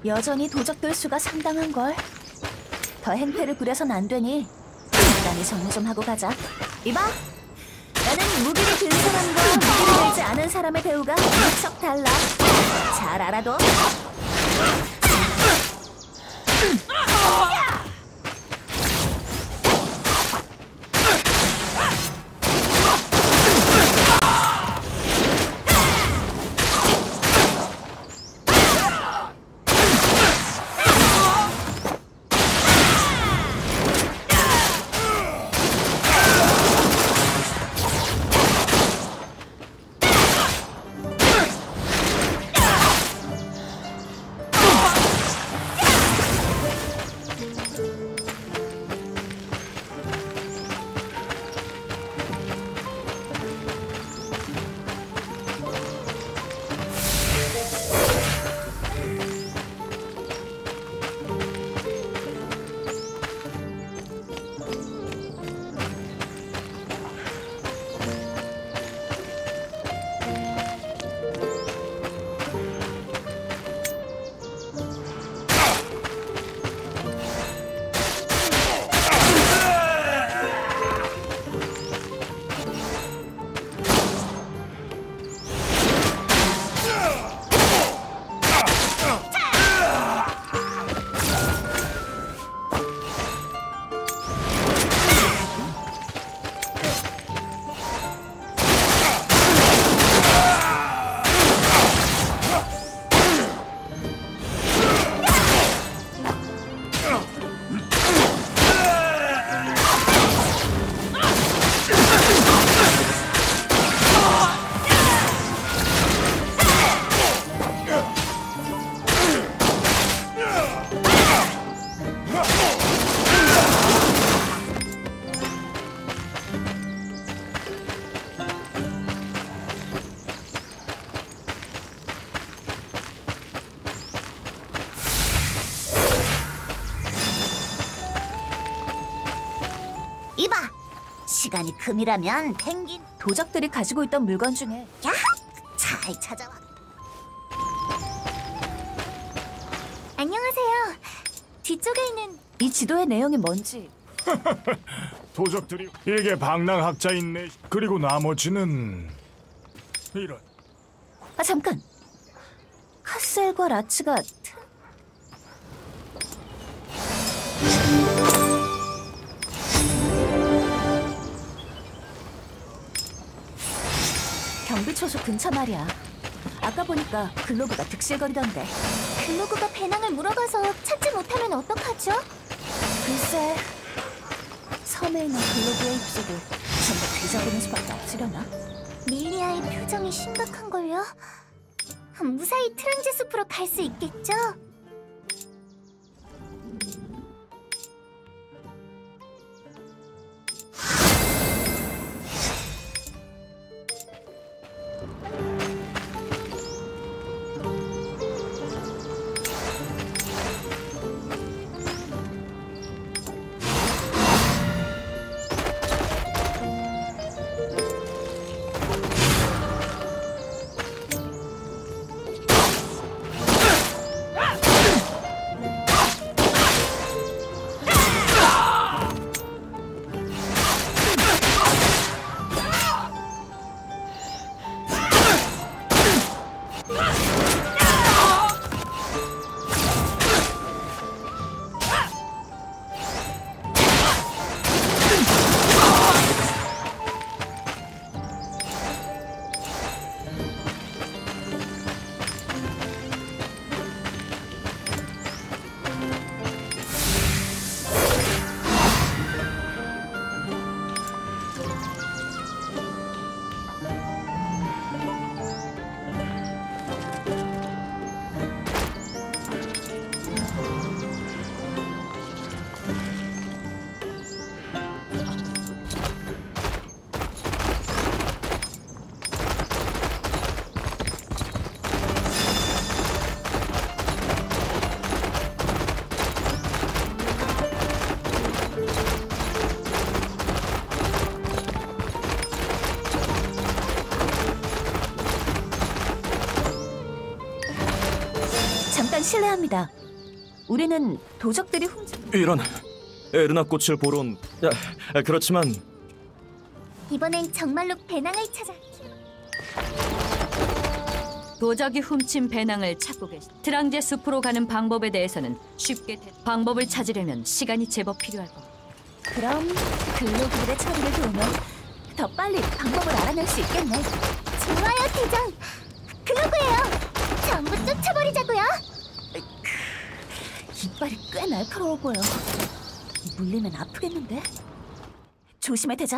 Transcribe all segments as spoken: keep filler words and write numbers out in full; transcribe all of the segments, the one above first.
여전히 도적들 수가 상당한걸. 더 행패를 부려선 안 되니 간단히 정리 좀 하고 가자. 이봐! 나는 무기를 든 사람과 무기를 들지 않은 사람의 대우가 무척 달라. 잘 알아둬. 이봐! 시간이 금이라면 펭귄 도적들이 가지고 있던 물건 중에 야하! 잘 찾아와. 안녕하세요. 뒤쪽에 있는 이 지도의 내용이 뭔지. 도적들이 이게 방랑학자인네. 그리고 나머지는 이런. 아 잠깐! 카셀과 라츠가 트... 경비초소 근처 말이야. 아까 보니까 글로브가 득실거리던데. 글로그가 배낭을 물어가서 찾지 못하면 어떡하죠? 글쎄, 섬에 있는 글로브의 입속을 전부 뒤져보는 수밖에 없으려나? 릴리아의 표정이 심각한걸요? 무사히 트랑제 숲으로 갈 수 있겠죠? 실례합니다. 우리는 도적들이 훔친 이런 에르나 꽃을 보러 온... 아, 그렇지만 이번엔 정말로 배낭을 찾아. 도적이 훔친 배낭을 찾고 계시. 트랑제 숲으로 가는 방법에 대해서는 쉽게 대... 방법을 찾으려면 시간이 제법 필요할 겁니다. 그럼 글로그들의 처리를 도우면 더 빨리 방법을 알아낼 수 있겠네. 좋아요, 대장. 글로브예요. 전부 쫓아버리자고요. 이빨이 꽤 날카로워 보여. 물리면 아프겠는데? 조심해, 대장.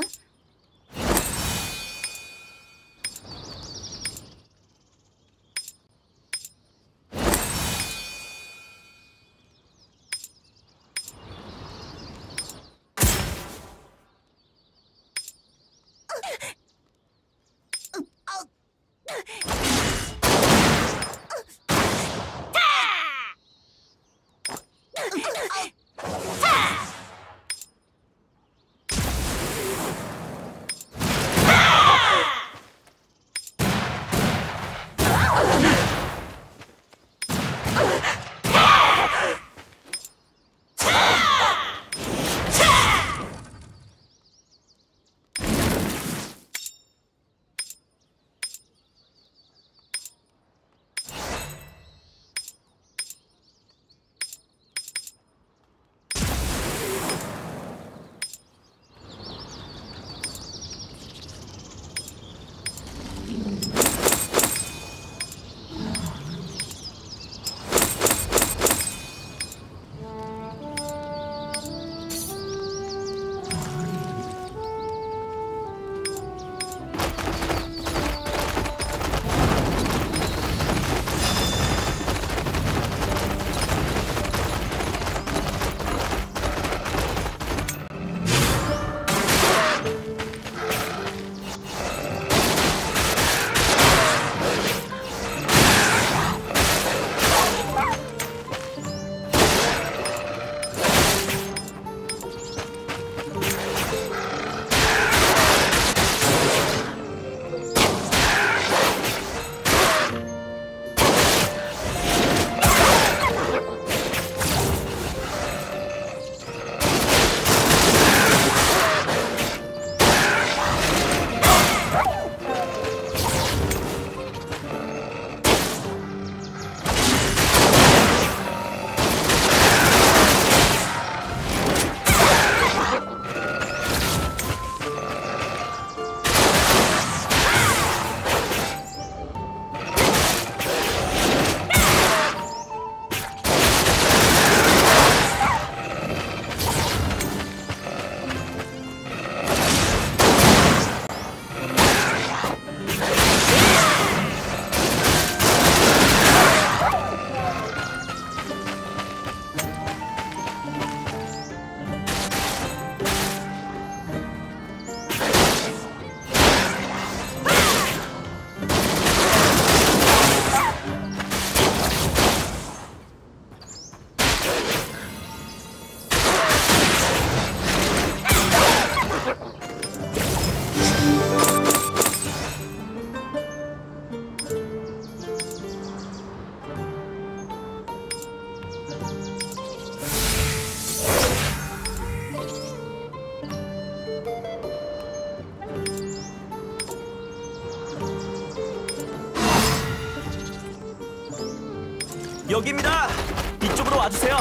여기입니다. 이쪽으로 와주세요.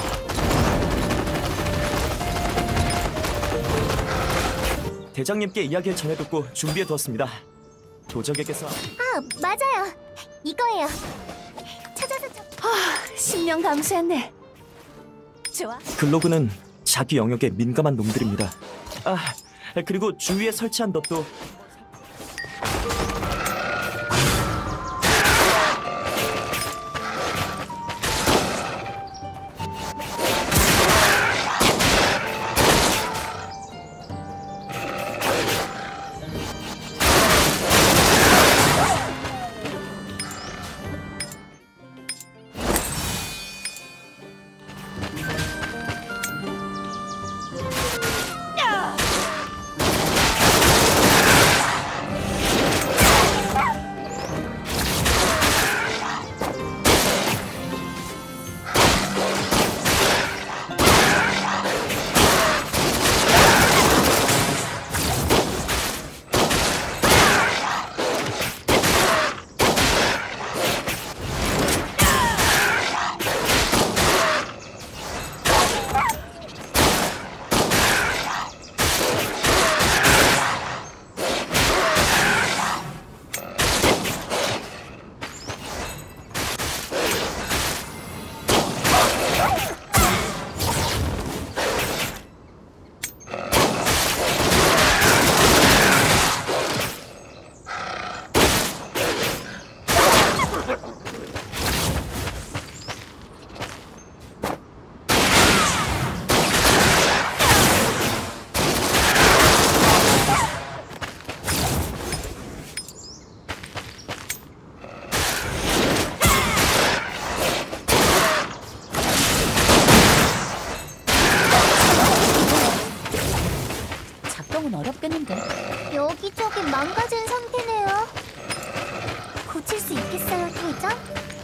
대장님께 이야기를 전해듣고 준비해두었습니다. 도적에게서 아, 맞아요. 이거예요. 찾아서 좀... 신령 감수했네. 좋아. 글로그는 자기 영역에 민감한 놈들입니다. 아, 그리고 주위에 설치한 덫도 배낭은 어렵겠는데. 여기저기 망가진 상태네요. 고칠 수 있겠어요, 대장?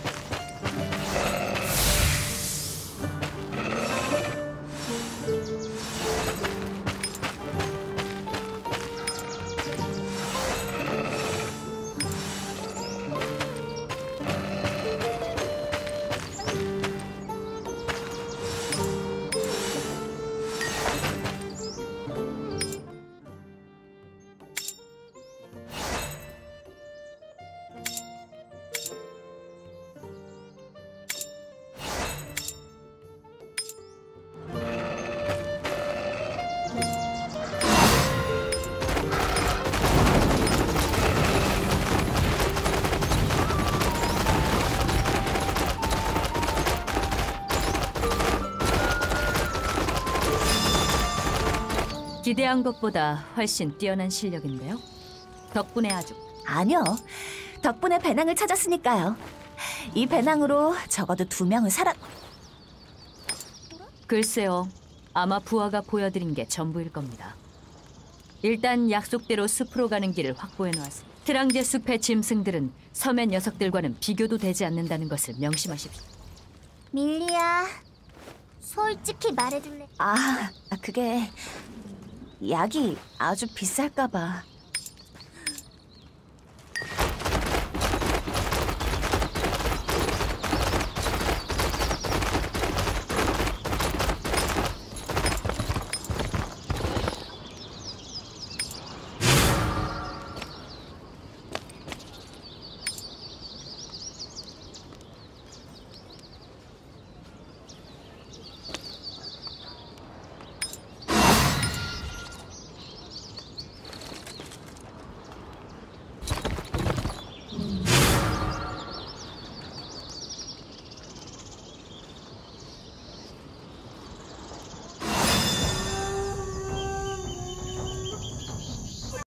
기대한 것보다 훨씬 뛰어난 실력인데요. 덕분에 아주 아니요. 덕분에 배낭을 찾았으니까요. 이 배낭으로 적어도 두 명은 살아... 글쎄요. 아마 부하가 보여드린 게 전부일 겁니다. 일단 약속대로 숲으로 가는 길을 확보해 놓았습니다. 트랑제 숲의 짐승들은 섬의 녀석들과는 비교도 되지 않는다는 것을 명심하십시오. 밀리야, 솔직히 말해줄래? 아, 그게... 약이 아주 비쌀까봐.